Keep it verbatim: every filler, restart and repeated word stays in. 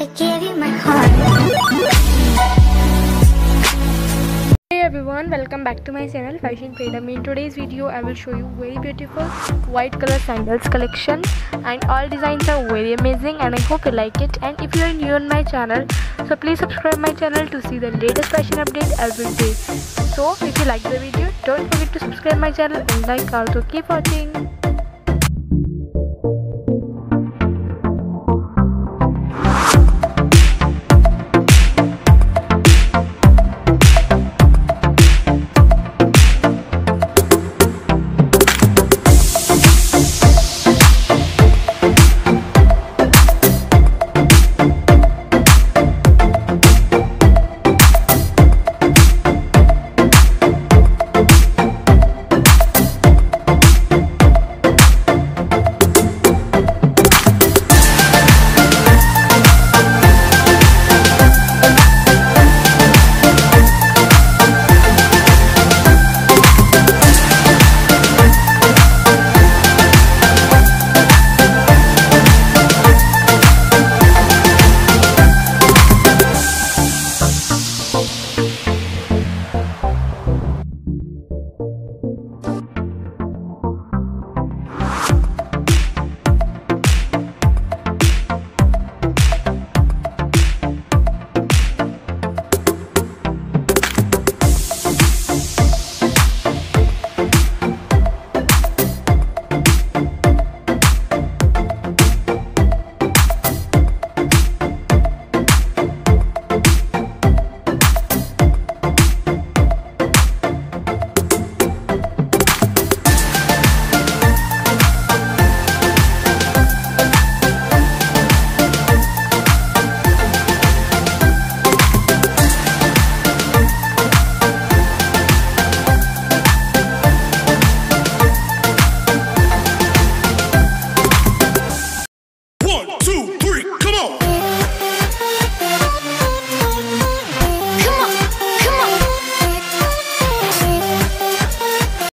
I gave you my heart. Hey everyone, welcome back to my channel Fashion Freedom. In today's video I will show you very beautiful white color sandals collection, and all designs are very amazing and I hope you like it. And if you are new on my channel, so please subscribe my channel to see the latest fashion update every day. So if you like the video, don't forget to subscribe my channel and like. Also keep watching.